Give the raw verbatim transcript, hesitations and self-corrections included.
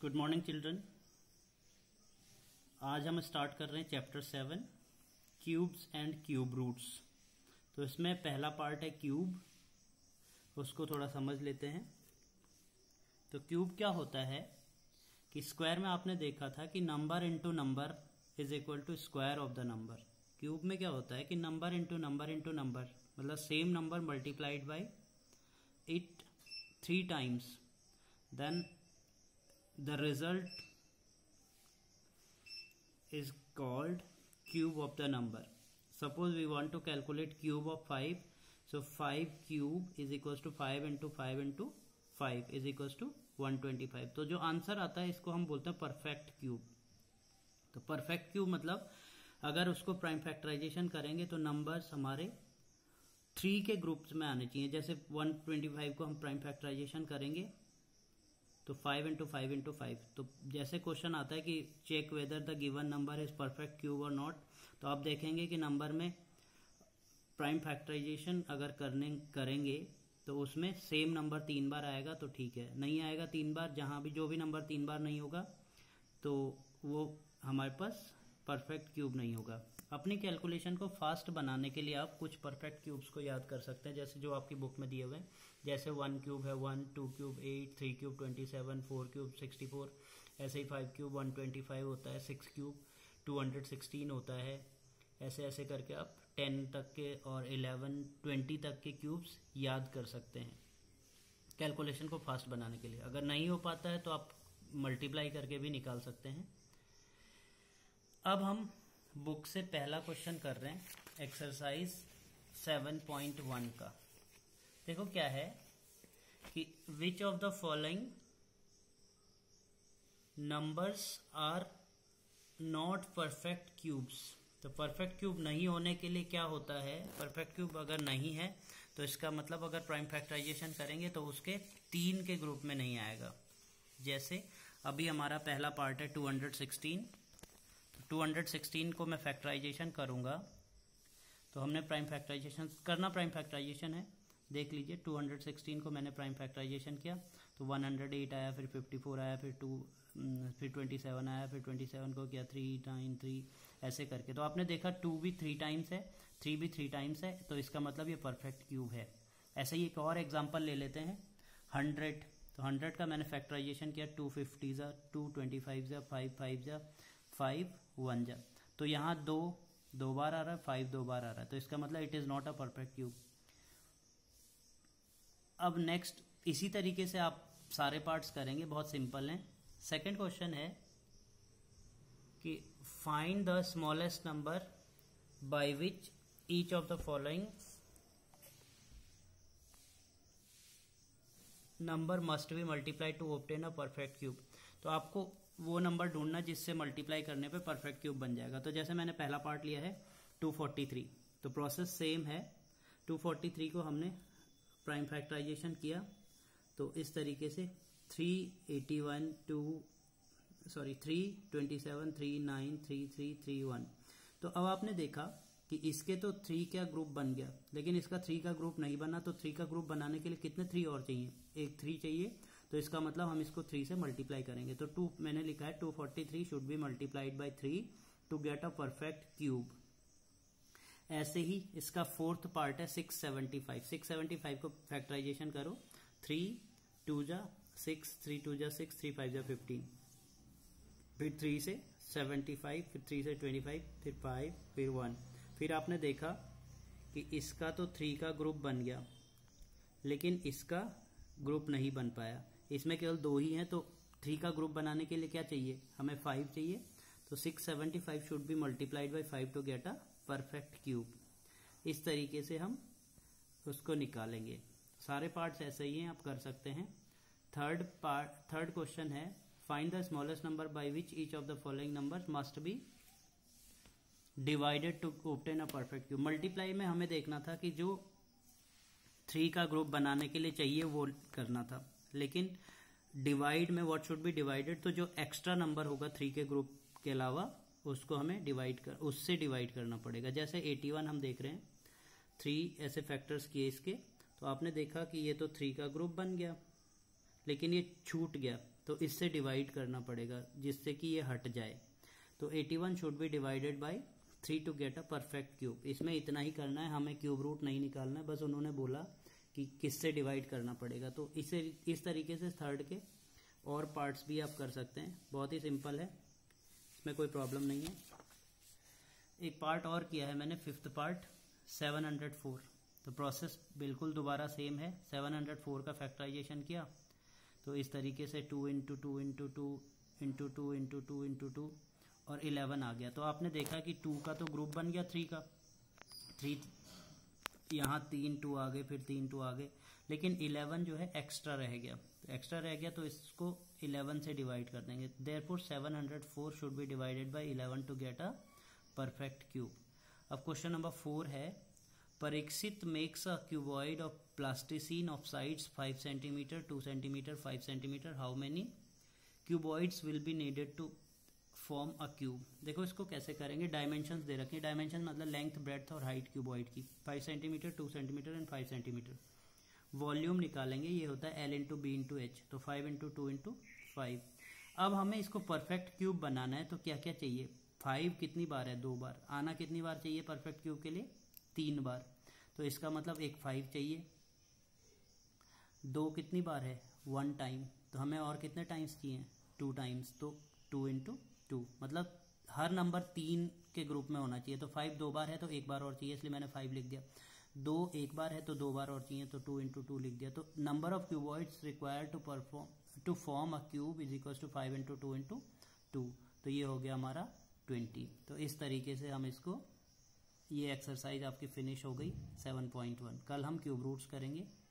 Good morning children. आज हम start कर रहे हैं chapter seven, cubes and cube roots. तो इसमें पहला पार्ट है क्यूब, उसको थोड़ा समझ लेते हैं। तो क्यूब क्या होता है कि स्क्वायर में आपने देखा था कि number into number is equal to square of the number. Cube में क्या होता है कि number into number into number, मतलब same number multiplied by it three times, then the result is called cube of the number. Suppose we want to calculate cube of five, so five cube is equals to five into five into five is equals to one twenty-five। तो जो answer आता है इसको हम बोलते हैं perfect cube. तो perfect cube मतलब अगर उसको प्राइम फैक्टराइजेशन करेंगे तो नंबर्स हमारे थ्री के ग्रुप्स में आने चाहिए। जैसे वन ट्वेंटी फाइव को हम प्राइम फैक्टराइजेशन करेंगे तो five into five into five, तो जैसे क्वेश्चन आता है कि check whether the given number is perfect cube और नॉट, तो आप देखेंगे कि नंबर में प्राइम फैक्टराइजेशन अगर करने करेंगे तो उसमें सेम नंबर तीन बार आएगा तो ठीक है, नहीं आएगा तीन बार, जहां भी जो भी नंबर तीन बार नहीं होगा तो वो हमारे पास परफेक्ट क्यूब नहीं होगा। अपनी कैलकुलेशन को फास्ट बनाने के लिए आप कुछ परफेक्ट क्यूब्स को याद कर सकते हैं, जैसे जो आपकी बुक में दिए हुए हैं। जैसे वन क्यूब है one, two cube eight, three cube twenty seven, four cube sixty four, ऐसे ही five cube one twenty five होता है, six cube two hundred sixteen होता है। ऐसे ऐसे करके आप टेन तक के और इलेवन ट्वेंटी तक के क्यूब्स याद कर सकते हैं कैलकुलेशन को फास्ट बनाने के लिए। अगर नहीं हो पाता है तो आप मल्टीप्लाई करके भी निकाल सकते हैं। अब हम बुक से पहला क्वेश्चन कर रहे हैं, एक्सरसाइज सेवन पॉइंट वन का। देखो क्या है कि which of the following numbers are not perfect cubes. तो परफेक्ट क्यूब नहीं होने के लिए क्या होता है, परफेक्ट क्यूब अगर नहीं है तो इसका मतलब अगर प्राइम फैक्टराइजेशन करेंगे तो उसके तीन के ग्रुप में नहीं आएगा। जैसे अभी हमारा पहला पार्ट है two hundred sixteen, two hundred sixteen को मैं फैक्टराइजेशन करूंगा तो हमने प्राइम फैक्टराइजेशन करना, प्राइम फैक्टराइजेशन है, देख लीजिए। टू हंड्रेड सिक्सटीन को मैंने प्राइम फैक्टराइजेशन किया तो वन हंड्रेड एट आया, फिर फिफ्टी फोर आया, फिर टू फिर ट्वेंटी सेवन आया, फिर ट्वेंटी सेवन को किया थ्री नाइन थ्री, ऐसे करके। तो आपने देखा टू भी थ्री टाइम्स है, थ्री भी थ्री टाइम्स है, तो इसका मतलब ये परफेक्ट क्यूब है। ऐसे ही एक और एग्जाम्पल ले लेते हैं, हंड्रेड। तो हंड्रेड का मैंने फैक्टराइजेशन किया, टू फिफ्टी जा, टू ट्वेंटी फाइव जा, फाइव फाइव जा, फाइव वन जा, तो यहां दो दो बार आ रहा है, फाइव दो बार आ रहा है, तो इसका मतलब it is not a perfect cube. अब नेक्स्ट इसी तरीके से आप सारे पार्ट्स करेंगे, बहुत सिंपल है। सेकंड क्वेश्चन है कि find the smallest number by which each of the following number must be multiplied to obtain a perfect cube. तो आपको वो नंबर ढूंढना जिससे मल्टीप्लाई करने पे परफेक्ट क्यूब बन जाएगा। तो जैसे मैंने पहला पार्ट लिया है टू फोर्टी थ्री, तो प्रोसेस सेम है। टू फोर्टी थ्री को हमने प्राइम फैक्टराइजेशन किया तो इस तरीके से three eighty one, two sorry three twenty seven, three nine, three three, three one. तो अब आपने देखा कि इसके तो थ्री का ग्रुप बन गया, लेकिन इसका थ्री का ग्रुप नहीं बना। तो थ्री का ग्रुप बनाने के लिए कितने थ्री और चाहिए, एक थ्री चाहिए, तो इसका मतलब हम इसको थ्री से मल्टीप्लाई करेंगे। तो टू मैंने लिखा है two forty three should be multiplied by three to get a perfect cube. ऐसे ही इसका फोर्थ पार्ट है six seventy five. Six seventy five को फैक्टराइजेशन करो, थ्री टू जा सिक्स, थ्री टू जा सिक्स, थ्री फाइव जा फिफ्टीन, फिर थ्री से सेवेंटी फाइव, फिर थ्री से ट्वेंटी फाइव, फिर फाइव, फिर वन। फिर आपने देखा कि इसका तो थ्री का ग्रुप बन गया लेकिन इसका ग्रुप नहीं बन पाया, इसमें केवल दो ही हैं। तो थ्री का ग्रुप बनाने के लिए क्या चाहिए, हमें फाइव चाहिए। तो six seventy five should be multiplied by five to get a perfect cube. इस तरीके से हम उसको निकालेंगे। सारे पार्ट्स ऐसे ही हैं, आप कर सकते हैं। थर्ड पार्ट थर्ड क्वेश्चन है find the smallest number by which each of the following number must be divided to obtain a perfect cube. Multiply में हमें देखना था कि जो थ्री का ग्रुप बनाने के लिए चाहिए वो करना था, लेकिन डिवाइड में व्हाट शुड बी डिवाइडेड, तो जो एक्स्ट्रा नंबर होगा थ्री के ग्रुप के अलावा उसको हमें डिवाइड कर उससे डिवाइड करना पड़ेगा। जैसे एटी वन हम देख रहे हैं, थ्री ऐसे फैक्टर्स किए इसके, तो आपने देखा कि ये तो थ्री का ग्रुप बन गया लेकिन ये छूट गया, तो इससे डिवाइड करना पड़ेगा जिससे कि ये हट जाए। तो eighty one should be divided by three to get a perfect cube. इसमें इतना ही करना है, हमें क्यूब रूट नहीं निकालना है, बस उन्होंने बोला कि किससे डिवाइड करना पड़ेगा। तो इसे इस तरीके से थर्ड के और पार्ट्स भी आप कर सकते हैं, बहुत ही सिंपल है, इसमें कोई प्रॉब्लम नहीं है। एक पार्ट और किया है मैंने, fifth part seven hundred four. तो प्रोसेस बिल्कुल दोबारा सेम है। सेवन हंड्रेड फोर का फैक्टराइजेशन किया तो इस तरीके से two into two into two into two into two into two और इलेवन आ गया। तो आपने देखा कि टू का तो ग्रुप बन गया थ्री का, थ्री यहाँ तीन टू आ गए, फिर तीन टू आ गए, लेकिन इलेवन जो है एक्स्ट्रा रह गया। तो एक्स्ट्रा रह गया तो इसको इलेवन से डिवाइड कर देंगे। Therefore seven hundred four should be divided by eleven to get a perfect cube. अब क्वेश्चन नंबर फोर है, Parikshit makes a cuboid of plasticine of sides five centimetre, two centimetre, five centimetre, how many cuboids will be needed to form a cube. देखो इसको कैसे करेंगे, dimensions दे रखे हैं, dimension मतलब length, breadth और हाइट क्यूबॉइड की, five centimetre, two centimetre and five centimetre. Volume निकालेंगे, ये होता है l into b into h, तो five into two into five. अब हमें इसको परफेक्ट क्यूब बनाना है तो क्या क्या चाहिए, फाइव कितनी बार है, दो बार, आना कितनी बार चाहिए परफेक्ट क्यूब के लिए, तीन बार। तो इसका मतलब एक फाइव चाहिए, दो कितनी बार है, वन टाइम, तो हमें और कितने टाइम्स चाहिए, टू टाइम्स, तो टू इंटू टू, मतलब हर नंबर तीन के ग्रुप में होना चाहिए। तो फाइव दो बार है तो एक बार और चाहिए, इसलिए मैंने फाइव लिख दिया। दो एक बार है तो दो बार और चाहिए, तो टू इंटू टू लिख दिया। तो number of cuboids required to perform to form a cube is equal to five into two into two, तो ये हो गया हमारा ट्वेंटी। तो इस तरीके से हम इसको, ये एक्सरसाइज आपकी फिनिश हो गई सेवन पॉइंट वन। कल हम क्यूब रूट्स करेंगे।